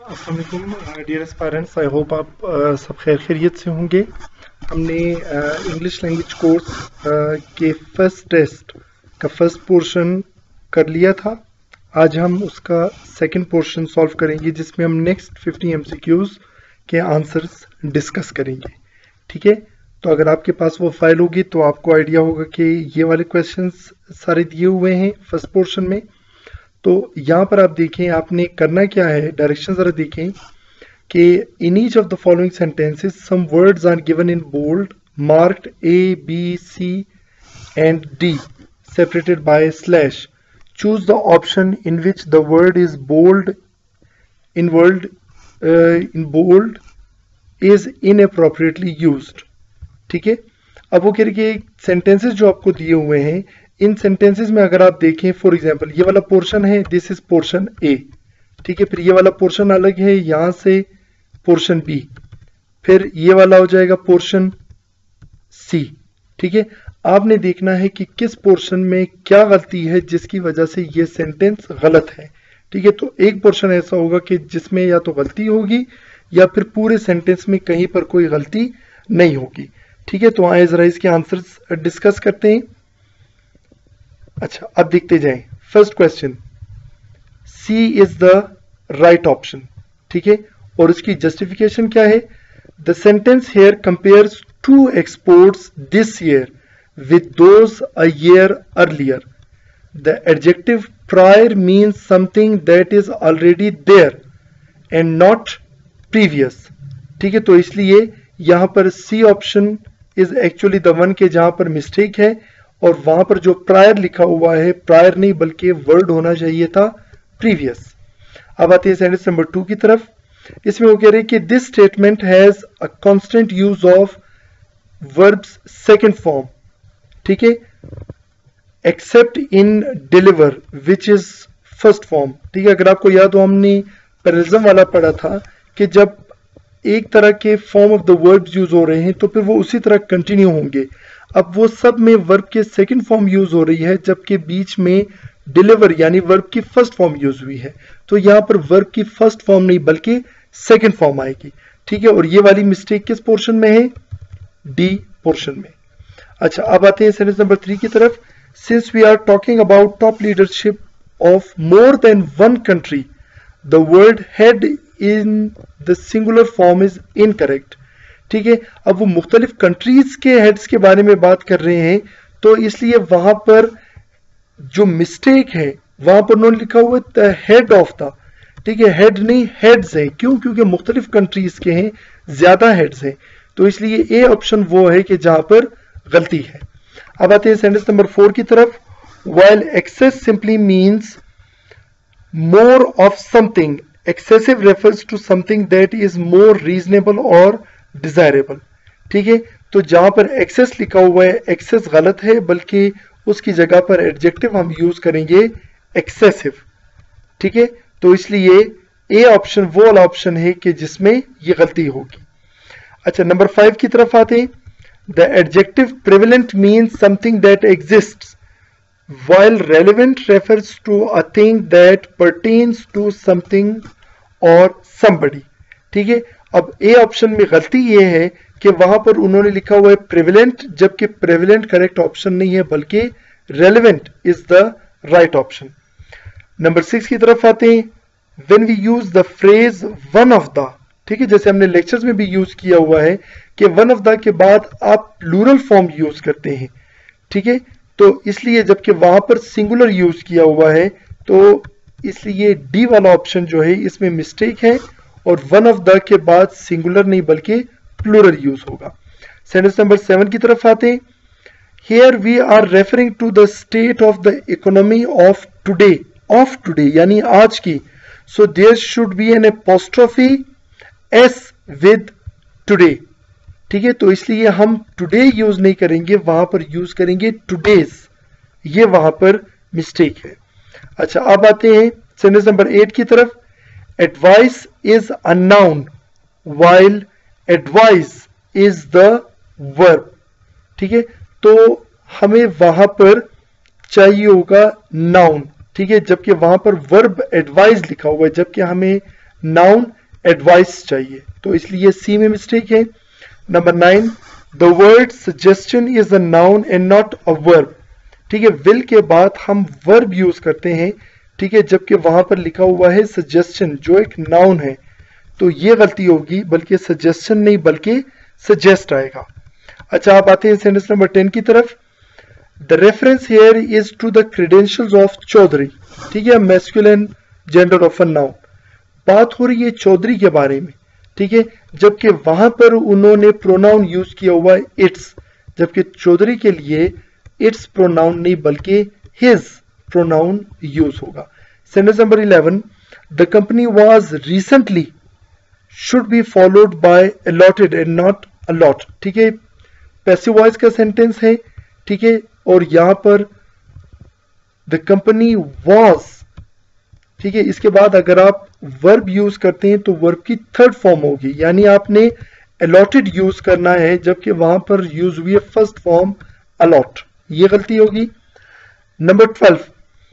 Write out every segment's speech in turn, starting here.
अस्सलाम वालेकुम dear aspirants, I hope आप सब खैर खैरियत से होंगे। हमने इंग्लिश लैंग्वेज कोर्स के फर्स्ट टेस्ट का फर्स्ट पोर्शन कर लिया था। आज हम उसका सेकंड पोर्शन सॉल्व करेंगे जिसमें हम नेक्स्ट 50 MCQs के आंसर्स डिस्कस करेंगे। ठीक है, तो अगर आपके पास वो फाइल होगी तो आपको आइडिया होगा कि ये वाले क्वेश्चंस सारे दिए हुए हैं फर्स्ट पोर्शन में। तो यहाँ पर आप देखें आपने करना क्या है, डायरेक्शन जरा देखें कि in each of the following sentences some words are given in bold marked A, B, C and D separated by a slash. Choose the option in which the word is bold in bold is inappropriately used. ठीक है, अब वो कह रही कि sentences जो आपको दिए हुए हैं इन सेंटेंसेस में अगर आप देखें, फॉर एग्जांपल ये वाला पोर्शन है, दिस इज पोर्शन ए। ठीक है, फिर ये वाला पोर्शन अलग है, यहां से पोर्शन बी, फिर ये वाला हो जाएगा पोर्शन सी। ठीक है, आपने देखना है कि किस पोर्शन में क्या गलती है जिसकी वजह से ये सेंटेंस गलत है। ठीक है, तो एक पोर्शन ऐसा होगा कि जिसमें या तो गलती होगी या फिर पूरे सेंटेंस में कहीं पर कोई गलती नहीं होगी। ठीक है, तो आइए जरा इसके आंसर्स डिस्कस करते हैं। अच्छा, अब देखते जाएं। First question, C is the right option. ठीक है, और उसकी जस्टिफिकेशन क्या है? The sentence here compares to exports this year with those a year earlier. The adjective prior means something that is already there and not previous. ठीक है, तो इसलिए यहां पर C option is actually the one के जहां पर mistake है, और वहां पर जो प्रायर लिखा हुआ है, प्रायर नहीं बल्कि वर्ड होना चाहिए था प्रीवियस। अब आते हैं सेंटेंस नंबर 2 की तरफ। इसमें वो कह रहे हैं कि this statement has a constant use of verbs second form. ठीक है, except in deliver which is first form. ठीक है, अगर आपको याद हो हमने पैरेललिज्म वाला पढ़ा था कि जब एक तरह के form of the verbs use हो रहे हैं तो फिर वो उसी तरह कंटिन्यू होंगे। अब वो सब में वर्ब के सेकंड फॉर्म यूज हो रही है जबकि बीच में डिलीवर यानी वर्ब की फर्स्ट फॉर्म यूज हुई है, तो यहां पर वर्ब की फर्स्ट फॉर्म नहीं बल्कि सेकंड फॉर्म आएगी। ठीक है, और ये वाली मिस्टेक किस पोर्शन में है? डी पोर्शन में। अच्छा, अब आते हैं सेंटेंस नंबर 3 की तरफ। Since we are talking about top leadership of more than one country, the word head in the singular form is incorrect. ठीक है, अब वो मुख्तलिफ कंट्रीज के हेड्स के बारे में बात कर रहे हैं, तो इसलिए वहां पर जो मिस्टेक है वहां पर उन्होंने लिखा हुआ है हेड ऑफ द। ठीक है, हेड नहीं हेड्स है। क्यों? क्योंकि मुख्तलिफ कंट्रीज के हैं, ज्यादा हेड्स हैं, तो इसलिए ए ऑप्शन वो है कि जहां पर गलती है। अब आते हैं सेंटेंस नंबर 4 की तरफ। While excess simply means more of something, excessive refers to something that is more reasonable or desirable। ठीक है, तो जहां पर excess लिखा हुआ है, excess गलत है बल्कि उसकी जगह पर adjective हम यूज करेंगे excessive। ठीक है, तो इसलिए ए ऑप्शन वो वाला ऑप्शन है कि जिसमें ये गलती होगी। अच्छा, नंबर 5 की तरफ आते हैं। The adjective prevalent means something that exists while relevant refers to a thing that pertains to something or somebody। ठीक है, अब ए ऑप्शन में गलती ये है कि वहां पर उन्होंने लिखा हुआ है prevalent, जबकि prevalent करेक्ट ऑप्शन नहीं है बल्कि relevant is the right option। Number 6 की तरफ आते हैं। when we use the phrase one of the, ठीक है, जैसे हमने लेक्चर्स में भी यूज किया हुआ है कि one of the के बाद आप प्लूरल फॉर्म यूज करते हैं। ठीक है, तो इसलिए जबकि वहां पर सिंगुलर यूज किया हुआ है, तो इसलिए डी वाला ऑप्शन जो है इसमें मिस्टेक है, और वन ऑफ द के बाद सिंगुलर नहीं बल्कि प्लूरल यूज होगा। सेंटेंस नंबर 7 की तरफ आते हैं। Here we are referring to the state of the economy of today यानी आज की, so there should be an apostrophe s with today. ठीक है, तो इसलिए हम टुडे यूज नहीं करेंगे, वहां पर यूज करेंगे टुडेज, ये वहां पर मिस्टेक है। अच्छा, अब आते हैं सेंटेंस नंबर 8 की तरफ। Advice is a noun while advise is the verb. ठीक है, तो हमें वहां पर चाहिए होगा नाउन। ठीक है, जबकि वहां पर वर्ब एडवाइस लिखा हुआ है, जबकि हमें नाउन एडवाइस चाहिए, तो इसलिए सी में मिस्टेक है। Number 9, the word suggestion is a noun and not a verb. ठीक है, विल के बाद हम वर्ब यूज करते हैं, ठीक है, जबकि वहां पर लिखा हुआ है सजेशन जो एक नाउन है, तो ये गलती होगी, बल्कि सजेशन नहीं बल्कि सजेस्ट आएगा। अच्छा, आप आते हैं सेंटेंस नंबर 10 की तरफ। The reference here is to the credentials of Chaudhary. ठीक है, masculine gender of a noun, बात हो रही है चौधरी के बारे में, ठीक है, जबकि वहां पर उन्होंने प्रोनाउन यूज किया हुआ है इट्स, जबकि चौधरी के लिए इट्स प्रोनाउन नहीं बल्कि हिज प्रोनाउन यूज होगा। Sentence number 11, the company was recently should be followed by allotted and not allot. ठीक है, पैसिव वॉइस का सेंटेंस है, ठीक है, और यहां पर द कंपनी वाज, ठीक है, इसके बाद अगर आप वर्ब यूज करते हैं तो वर्ब की थर्ड फॉर्म होगी, यानी आपने अलॉटेड यूज करना है जबकि वहां पर यूज हुई है फर्स्ट फॉर्म अलॉट, ये गलती होगी। Number 12,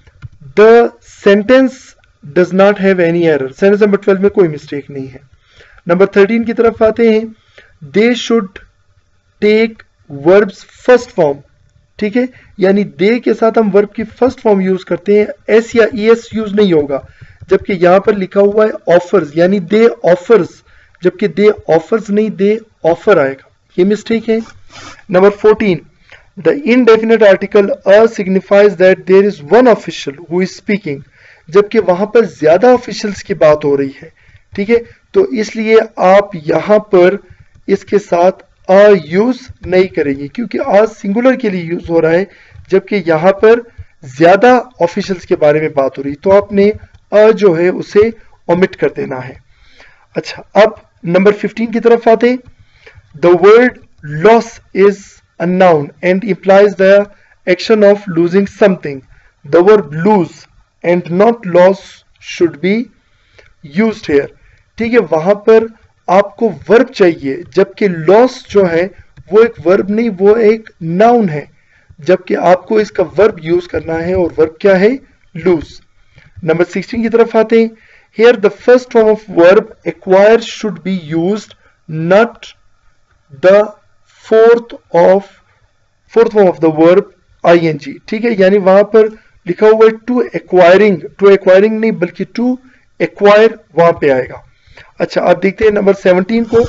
the sentence does not have any error. Sentence number 12 में कोई मिस्टेक नहीं है। नंबर 13 की तरफ आते हैं, they should take verbs first form. ठीक है, यानी दे के साथ हम वर्ब की फर्स्ट फॉर्म यूज करते हैं, एस या ईएस यूज नहीं होगा, जबकि यहां पर लिखा हुआ है ऑफर्स, यानी दे ऑफर्स, जबकि दे ऑफर्स नहीं दे ऑफर आएगा, ये मिस्टेक है। Number 14, the indefinite article a signifies that there is one official who is speaking, जबकि वहां पर ज्यादा ऑफिशियल्स की बात हो रही है। ठीक है, तो इसलिए आप यहां पर इसके साथ अ यूज नहीं करेंगे, क्योंकि अ सिंगुलर के लिए यूज हो रहा है, जबकि यहां पर ज्यादा ऑफिशियल्स के बारे में बात हो रही है, तो आपने अ जो है उसे ओमिट कर देना है। अच्छा, अब नंबर 15 की तरफ आते हैं। The word loss is a noun and implies the action of losing something. The verb lose and not loss should be used here. ठीक है, वहां पर आपको वर्ब चाहिए, जबकि लॉस जो है वो एक वर्ब नहीं, वो एक नाउन है, जबकि आपको इसका वर्ब यूज करना है, और वर्ब क्या है? लूज। नंबर 16 की तरफ आते हैं। Here the first form of verb acquire should be used, not the fourth form of the verb ING. ठीक है, यानी वहां पर लिखा हुआ है टू एक्वायरिंग नहीं बल्कि टू एक्वायर वहां पे आएगा। अच्छा, आप देखते हैं नंबर 17 को।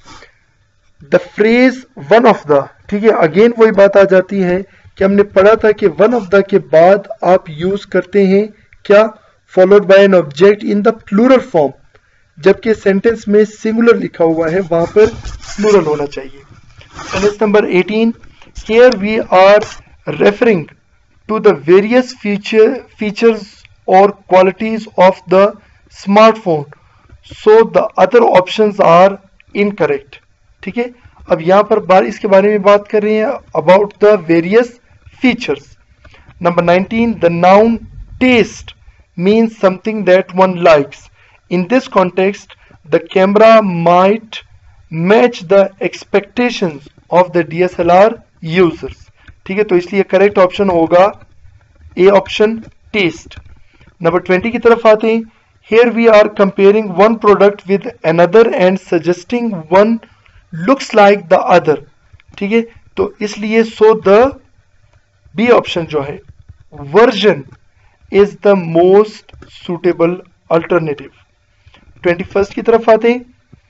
The phrase one of the, ठीक है, अगेन वही बात आ जाती है कि हमने पढ़ा था कि वन ऑफ द के बाद आप यूज करते हैं क्या? Followed by an object in the plural form, जबकि सेंटेंस में सिंगुलर लिखा हुआ है, वहां पर प्लूरल होना चाहिए। Sentence number 18, here we are referring to the various features और qualities of the smartphone, so the other options are incorrect. ठीक है, अब यहां पर इसके बारे में बात कर रहे हैं, about the various features. Number 19, the noun test means something that one likes. In this context, the camera might match the expectations of the DSLR users. ठीक है, तो इसलिए करेक्ट ऑप्शन होगा ए ऑप्शन, टेस्ट। नंबर 20 की तरफ आते हैं। Here we are comparing one product with another and suggesting one looks like the other. ठीक है, तो इसलिए so the बी ऑप्शन जो है version is the most suitable alternative. 21st की तरफ आते हैं।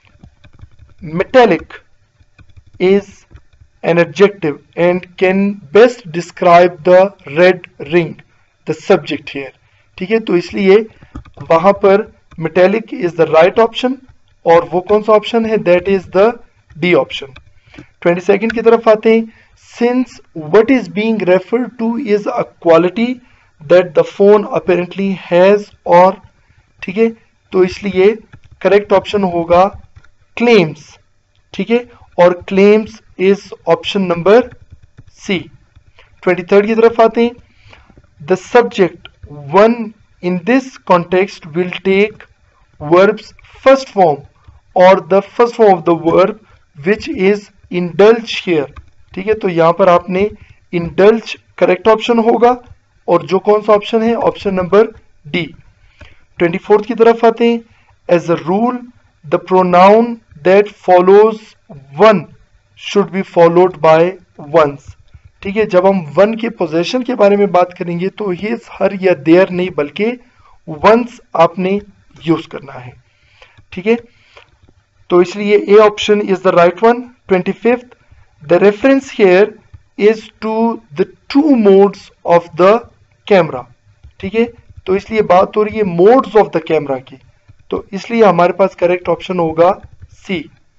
Metallic is an adjective and can best describe the red ring, the subject here. ठीक है, तो इसलिए वहां पर metallic is the right option, और वो कौन सा ऑप्शन है? That is the D option. 22nd की तरफ आते हैं। Since what is being referred to is a quality that the phone apparently has, और ठीक है, तो इसलिए करेक्ट ऑप्शन होगा claims। ठीक है, और claims is option number C. 23rd की तरफ आते हैं। The subject one in this context will take verbs first form और the first form of the verb which is indulge here. ठीक है, तो यहां पर आपने इंडल्ज करेक्ट ऑप्शन होगा, और जो कौन सा ऑप्शन है? Option number D. 24th की तरफ आते हैं। as a rule the pronoun that follows one should be followed by once। ठीक है, जब हम वन के पोजेशन के बारे में बात करेंगे तो हिज, हर या देयर नहीं बल्कि वंस आपने यूज करना है। ठीक है, तो इसलिए A option is the right one. 25th, the reference here is to the two modes of the camera. ठीक है, तो इसलिए बात हो रही है मोड्स ऑफ द कैमरा की, तो इसलिए हमारे पास करेक्ट ऑप्शन होगा सी।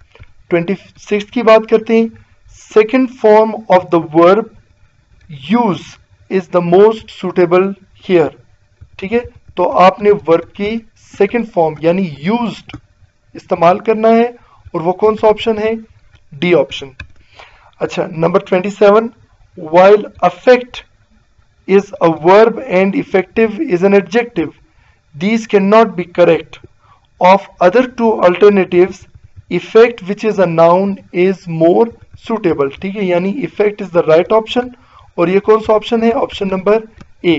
26 की बात करते हैं। Second form of the verb use is the most suitable here. ठीक है, तो आपने वर्ब की सेकेंड फॉर्म यानी यूज्ड इस्तेमाल करना है, और वो कौन सा ऑप्शन है? D option. अच्छा, number 27, while affect is a verb and effective is an adjective, these cannot be correct. Of other two alternatives, effect which is a noun is more suitable। ठीक है, यानी effect is the right option, और ये कौन सा option है? Option number ए।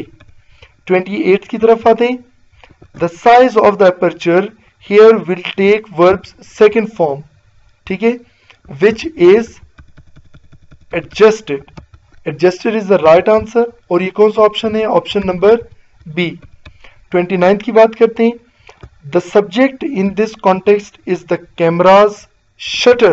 28 की तरफ आते हैं। The size of the aperture here will take verb's second form। ठीक है, which is adjusted। Adjusted is the right answer, और ये कौन सा ऑप्शन है? Option number B. 29 की बात करते हैं। The subject in this context is the camera's shutter।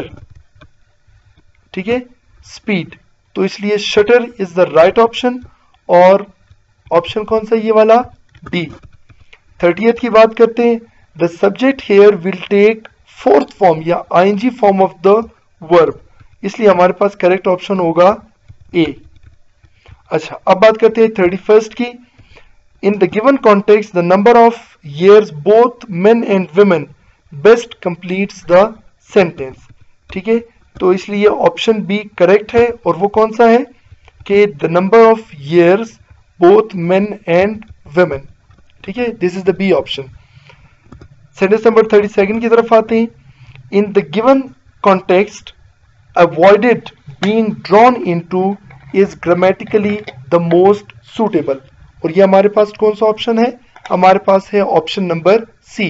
ठीक है, speed, तो इसलिए shutter is the right option, और ऑप्शन कौन सा? ये वाला डी। 30th की बात करते हैं। The subject here will take fourth form या ing form of the verb, इसलिए हमारे पास करेक्ट ऑप्शन होगा ए। अच्छा, अब बात करते हैं 31st की। In the given context, the number of years both men and women best completes the sentence। ठीक है, तो इसलिए ऑप्शन बी करेक्ट है, और वो कौन सा है? कि the number of years both men and women। ठीक है, this is the B option. Sentence number 32 की तरफ आते हैं। In the given context, avoided being drawn into is grammatically the most suitable, और ये हमारे पास कौन सा ऑप्शन है? हमारे पास है ऑप्शन नंबर सी।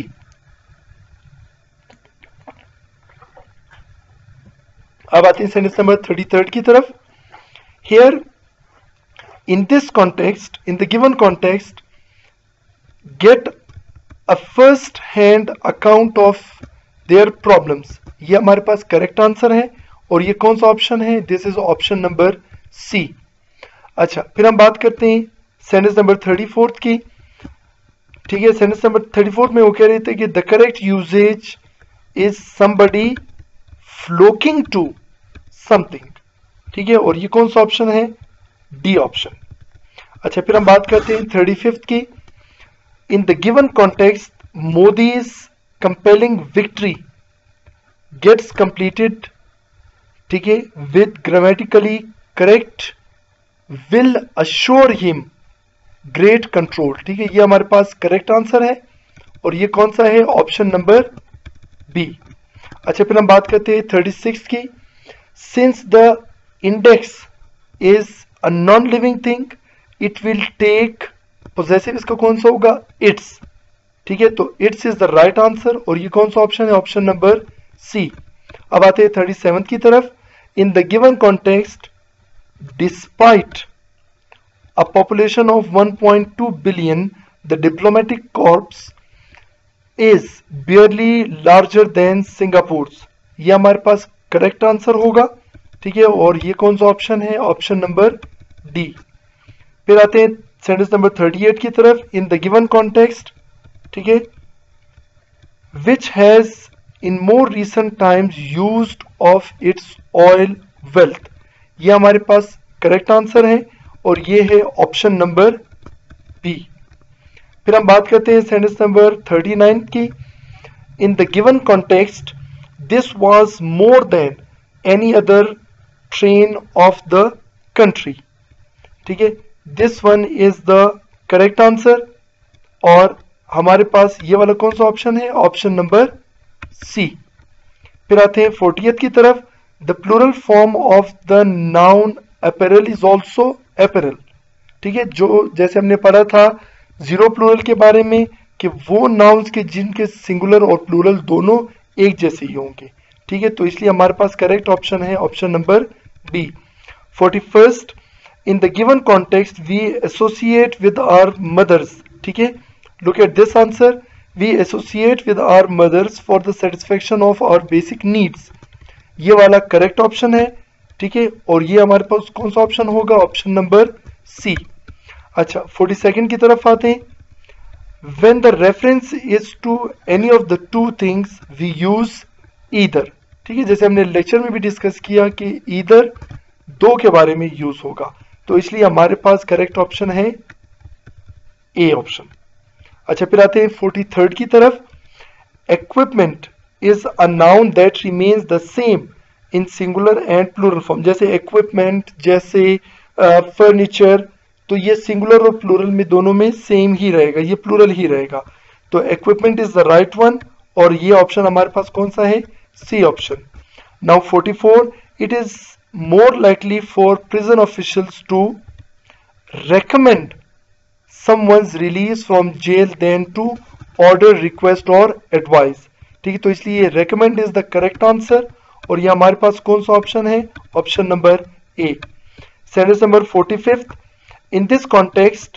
अब आते हैं सेंटेंस नंबर 33 की तरफ। Here in this context, in the given context, get a first hand account of their problems। ये हमारे पास करेक्ट आंसर है, और ये कौन सा ऑप्शन है? This is option number C. अच्छा, फिर हम बात करते हैं सेंटेंस नंबर 34 की। ठीक है, सेंटेंस नंबर 34 में वो कह रहे थे कि the correct usage is somebody flocking to something. ठीक है, और ये कौन सा ऑप्शन है? D option. अच्छा, फिर हम बात करते हैं 35th की। In the given context, Modi's compelling victory gets completed. ठीक है, with grammatically correct will assure him great control. ठीक है, ये हमारे पास करेक्ट आंसर है, और ये कौन सा है? Option number B. अच्छा, फिर हम बात करते हैं 36 की। Since the index is a non living thing, it will take possessive, इसका कौन सा होगा? इट्स। ठीक है, तो its is the right answer, और ये कौन सा ऑप्शन है? Option number C. अब आते हैं 37 की तरफ। In the given context, despite a population of 1.2 billion, the diplomatic corps is barely larger than Singapore's। ये हमारे पास करेक्ट आंसर होगा। ठीक है, और ये कौन सा ऑप्शन है? Option number D. फिर आते हैं सेंटेंस नंबर 38 की तरफ। इन द गिवन कॉन्टेक्स्ट, ठीक है, which has in more recent times used of its oil wealth। ये हमारे पास करेक्ट आंसर है, और ये है ऑप्शन नंबर बी। फिर हम बात करते हैं सेंटेंस नंबर 39 की। In the given context, this was more than any other train of the country. ठीक है, this one is the correct answer, और हमारे पास ये वाला कौन सा ऑप्शन है? Option number C. फिर आते हैं 40th की तरफ। The plural form of the noun apparel is also apparel. ठीक है, जो जैसे हमने पढ़ा था जीरो प्लूरल के बारे में कि वो नाउन्स के जिनके सिंगुलर और प्लूरल दोनों एक जैसे ही होंगे। ठीक है, तो इसलिए हमारे पास करेक्ट ऑप्शन है option number B. 41st, in the given context we associate with our mothers. ठीक है, look at this answer, we associate with our mothers for the satisfaction of our basic needs. ये वाला correct option है। ठीक है, और ये हमारे पास कौन सा ऑप्शन होगा, ऑप्शन नंबर सी। अच्छा, 42nd की तरफ आते हैं। When the reference is to any of the two things we use either। ठीक है, जैसे हमने लेक्चर में भी डिस्कस किया कि either दो के बारे में यूज होगा, तो इसलिए हमारे पास करेक्ट ऑप्शन है ए ऑप्शन। अच्छा, फिर आते हैं 43rd की तरफ। Equipment is a noun that remains the same in singular and plural form। जैसे equipment, जैसे फर्नीचर, तो ये सिंगुलर और प्लूरल में दोनों में सेम ही रहेगा, ये प्लूरल ही रहेगा। तो equipment is the right one, और ये ऑप्शन हमारे पास कौन सा है, C option. Now 44, it is more likely for prison officials to recommend someone's release from jail than to order, request और एडवाइस। ठीक है, तो इसलिए recommend is the correct answer, और ये हमारे पास कौन सा ऑप्शन है, option number A. Sentence number 45, in this context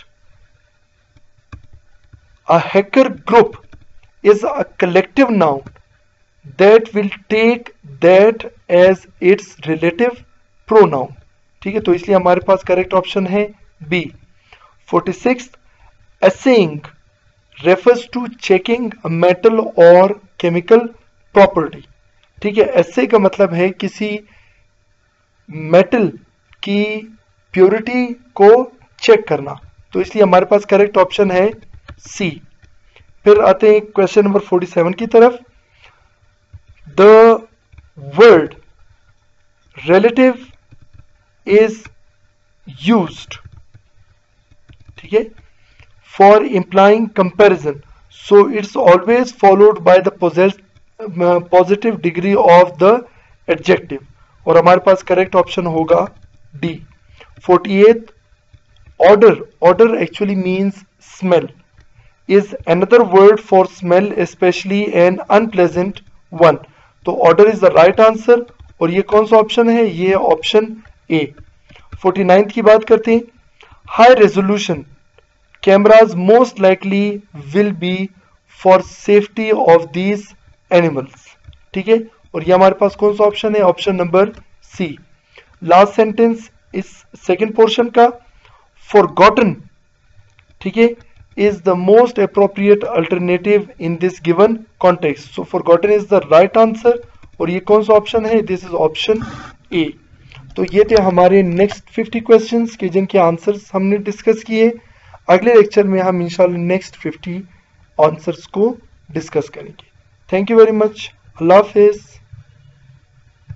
a hacker group is a collective noun that will take that as its relative pronoun। ठीक है, तो इसलिए हमारे पास करेक्ट ऑप्शन है बी। 46, assaying refers to checking a metal or chemical property। ठीक है, assay का मतलब है किसी मेटल की प्योरिटी को चेक करना, तो इसलिए हमारे पास करेक्ट ऑप्शन है सी। फिर आते हैं क्वेश्चन नंबर 47 की तरफ। The word relative is used, ठीक है, for implying comparison, so it's always followed by the positive degree of the adjective, और हमारे पास करेक्ट ऑप्शन होगा D. 48, order, order actually means smell, is another word for smell, especially an unpleasant one। तो order is the right answer, और ये कौन सा option है, ये ऑप्शन ए। 49th की बात करते हैं। High resolution cameras most likely will be for safety of these animals. ठीक है, और ये हमारे पास कौन सा ऑप्शन है, option number C. Last sentence इस सेकेंड पोर्शन का, forgotten, ठीक है, is the most appropriate alternative in this given context। so forgotten is the right answer, और ये कौन सा ऑप्शन है, this is ऑप्शन ए। तो ये थे हमारे नेक्स्ट 50 क्वेश्चंस के जिनके आंसर्स हमने डिस्कस किए। अगले लेक्चर में हम इंशाल्लाह नेक्स्ट 50 आंसर्स को डिस्कस करेंगे। थैंक यू वेरी मच, अल्लाह हाफिज।